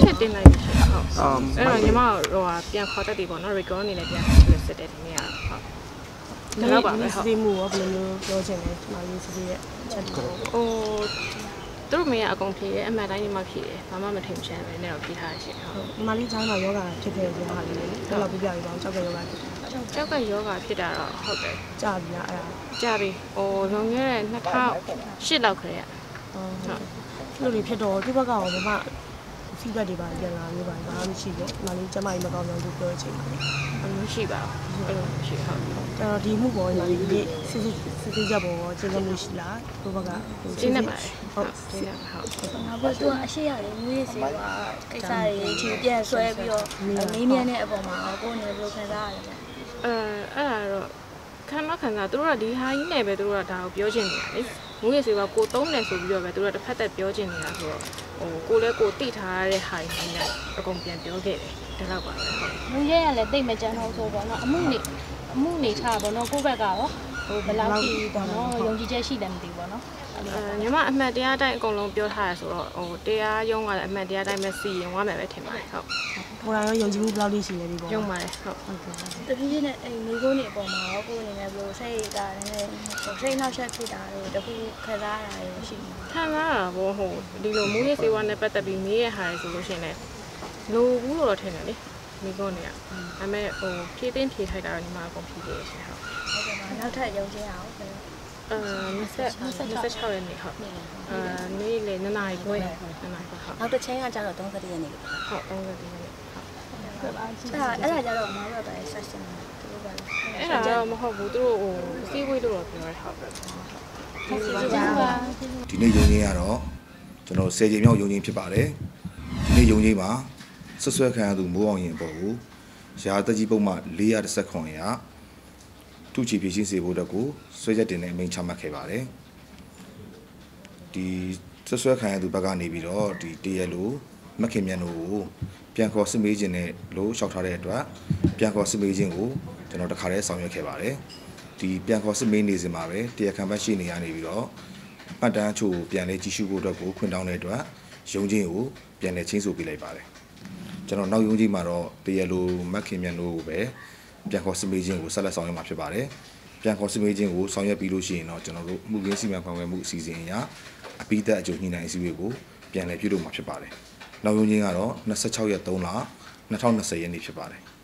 ဆက်တင်လိုက်ပြီရှင်ဟုတ်အဲ့တော့ညီမတို့ပြန်ခေါ်တတ်ပြီပေါ့နော် record အနေနဲ့ပြန်ပြီးစစ်တယ်ဒီနေ့ဟုတ်တော့ပါပဲဟုတ်ဒီမှုရောဘယ်လိုပြောချင်လဲဒီမှာလေးစစ်ရဲ့ချက်ကိုသူတို့မေးရအကုန်ဖြေတယ်အမှန်တိုင်းညီမဖြေတယ်ဘာမှမထင်ချင်ပဲနဲ့တော့ဖြေထားရရှင်ဟုတ်ဒီမှာလေးချောင်းမှာယောဂဖြစ်ခဲ့တဲ့ဟာလေးလေဘယ်လောက်ပြပြပြီးတော့ကြောက်ကယောဂဖြစ်တာကြောက်ကယောဂဖြစ်တာတော့ဟုတ်တယ်ကြာပြီလားအဲ့ဒါကြာပြီလွန်ခဲ့တဲ့2008လောက်ခရဲဟုတ်လို့ဖြစ်တော့ဒီဘက်ကရောဘာမှ feedback တွေပါပြန်လာလို့ပါဘာမှမရှိဘူးဒီမှာလေးကျမကြီးမကောင်းတော့ဘူးပြောချင်တယ်မရှိပါဘူးအဲ့လိုမရှိဟုတ်တော့ဒီမှုပေါ်ညီလေးစစ်ချက်ပေါ်ကျင်းမှုရှိလားဒီဘက်ကကျင်းနေပါတယ်ဟုတ်ကျင်းနေဟုတ်နောက်ပြီးသူကအရှိရတယ်ငွေစီကကိစ္စတွေချီပြန်ဆွဲပြီးတော့မင်းမြန်းတဲ့အပေါ်မှာကိုယ်နဲ့ဘယ်လိုခံစားရလဲအဲ့ဒါတော့ခံစားသူတို့ကဒီဟာကြီးနဲ့ပဲသူတို့ကဒါကိုပြောချင်နေတာလေငွေစီကကိုသုံးတယ်ဆိုပြီးတော့ပဲသူတို့ကတစ်ဖက်သက်ပြောချင်နေတာဆိုတော့ကိုလည်းကိုတိထားရတဲ့ဟာကြီးနဲ့အကုန်ပြန်ပြောခဲ့တယ်ဒါတော့ပါပဲငွေရရလည်းတိတ်မကြမ်းတော့ဆိုပေါ့နော်အမှုနေထားပေါ့နော်ကိုယ့်ဘက်ကတော့ဘယ်လောက်ကြီးပေါ့နော်ယုံကြည်ချက်ရှိတယ်မသိဘူးပေါ့နော်ညီမအမှန်တရားတိုင်းအကုန်လုံးပြောထားရဆိုတော့တရားရုံးကလည်းအမှန်တရားတိုင်းပဲစီရင်ဝမ်းမယ်ပဲထင်ပါတယ်ဟုတ်ကိုယ်တိုင်ရောယုံကြည်မှုဘယ်လောက်လေးရှိလဲဒီပေါ့ယုံပါတယ်ဟုတ်တဖြည်းဖြည်းနဲ့မိခိုးနေအပေါ်မှာရောကိုယ်အနေနဲ့ဘယ်လိုစိတ်ကလည်းစိတ်နှောက်ယှက်ဖြစ်တာတို့တခုခံစားရတာရှိမှာခံစားရတာဘောဟုတ်ဒီလိုမူးရေးစေဝါနဲ့ပတ်သက်ပြီးမေးရဟာဆိုလို့ရှိရင်လည်းလိုဘူးလို့ထင်တယ်လေမိခိုးနေရဒါပေမဲ့ဖြည့်တင်းဖြည့်ထိုက်တာတော့ညီမအကုန်ဖြည့်ခဲ့ရှင်ဟုတ်နောက်ထပ်ယုံကြည်အောင် 26ရက်နေ့ဟုတ်နေ့လေ9နာရီခွဲ9နာရီခွဲဟုတ်နောက်တစ်ချိန်ကကျတော့30ရက်နေ့လို့ဟုတ်30ရက်နေ့ဟုတ်အဲ့ဒါကြတော့မတော်တယ်ဆက်ရှင်သူတို့ကလည်းအဲ့ဒါတော့မဟုတ်ဘူးသူတို့စီးဝေးလို့တော့ပြောရဟုတ်ဒီနေ့ယုံကြည်ရတော့ကျွန်တော်10ချိန်မြောက်ယုံကြည်ဖြစ်ပါတယ်ဒီနေ့ယုံကြည်မှာဆွဆွဲခံရသူမိုးအောင်ရင်ပေါ့ကိုရာသက်ကြီးပုံမှ410ခွန်ရသူ့ချီဖြည့်ရှင်းစေဖို့အတွက်ကိုဆွဲချက်တင်တဲ့အမိန့်ချမှတ်ခဲ့ပါတယ်ဒီဆွဲခံရသူဘက်ကနေပြီးတော့ဒီတရက်လိုမခင်မြန်တို့ကိုပြန်ခေါ်စစ်မေးခြင်းနဲ့လို့လျှောက်ထားတဲ့အတွက်ပြန်ခေါ်စစ်မေးခြင်းကိုကျွန်တော်တခါတည်းဆောင်ရွက်ခဲ့ပါတယ်ဒီပြန်ခေါ်စစ်မေးနေစဉ်မှာပဲတရားခံဘက်ရှိနေရနေပြီးတော့အတန်းအချို့ပြန်လဲကြည့်ရှုဖို့အတွက်ကိုခွင့်တောင်းတဲ့အတွက်ရုံးချင်းကိုပြန်လဲချင်းဆိုပေးလိုက်ပါတယ်ကျွန်တော်နောက်ရုံးချင်းမှာတော့တရက်လိုမခင်မြန်တို့ကိုပဲပြန်ခေါ်စစ်မေးခြင်းကိုဆက်လက်ဆောင်ရွက်မှာဖြစ်ပါတယ်ပြန်ခေါ်စစ်မေးခြင်းကိုဆောင်ရွက်ပြီးလို့ရှိရင်တော့ကျွန်တော်တို့မှုရင်းစီမံခန့်ခွဲမှုအစီအစဉ်အရအပိသက်အကျိုးညှိနှိုင်းအစည်းအဝေးကိုပြန်လည်ပြုလုပ်မှာဖြစ်ပါတယ်နောက်ရုံးချင်းကတော့26ရက်3လ2020ရက်နေ့ဖြစ်ပါတယ်